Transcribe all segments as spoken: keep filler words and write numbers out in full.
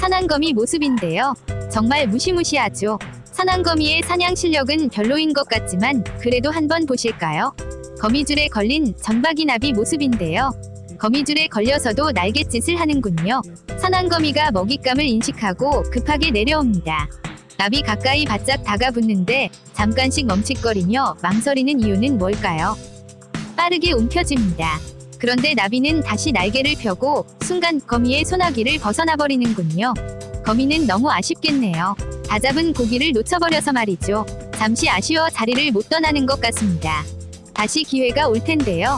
산안거미 모습인데요. 정말 무시무시하죠. 산안거미의 사냥 실력은 별로인 것 같지만 그래도 한번 보실까요? 거미줄에 걸린 점박이나비 모습인데요. 거미줄에 걸려서도 날갯짓을 하는군요. 산안거미가 먹잇감을 인식하고 급하게 내려옵니다. 나비 가까이 바짝 다가붙는데 잠깐씩 멈칫거리며 망설이는 이유는 뭘까요? 빠르게 움켜쥡니다. 그런데 나비는 다시 날개를 펴고 순간 거미의 소나기를 벗어나 버리는군요. 거미는 너무 아쉽겠네요. 다 잡은 고기를 놓쳐버려서 말이죠. 잠시 아쉬워 자리를 못 떠나는 것 같습니다. 다시 기회가 올 텐데요.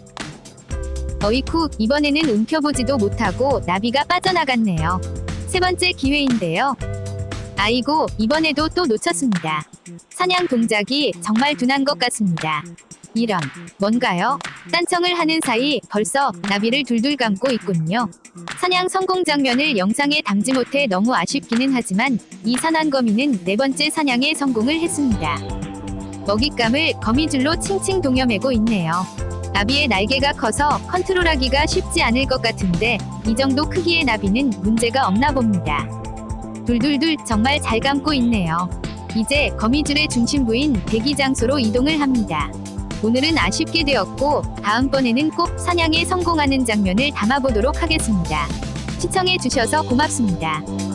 어이쿠, 이번에는 움켜보지도 못하고 나비가 빠져나갔네요. 세 번째 기회인데요. 아이고, 이번에도 또 놓쳤습니다. 사냥 동작이 정말 둔한 것 같습니다. 이런, 뭔가요? 딴청을 하는 사이 벌써 나비를 둘둘 감고 있군요. 사냥 성공 장면을 영상에 담지 못해 너무 아쉽기는 하지만 이 산안거미는 네 번째 사냥에 성공을 했습니다. 먹잇감을 거미줄로 칭칭 동여매고 있네요. 나비의 날개가 커서 컨트롤하기가 쉽지 않을 것 같은데 이 정도 크기의 나비는 문제가 없나 봅니다. 둘둘둘 정말 잘 감고 있네요. 이제 거미줄의 중심부인 대기 장소로 이동을 합니다. 오늘은 아쉽게 되었고 다음번에는 꼭 사냥에 성공하는 장면을 담아보도록 하겠습니다. 시청해주셔서 고맙습니다.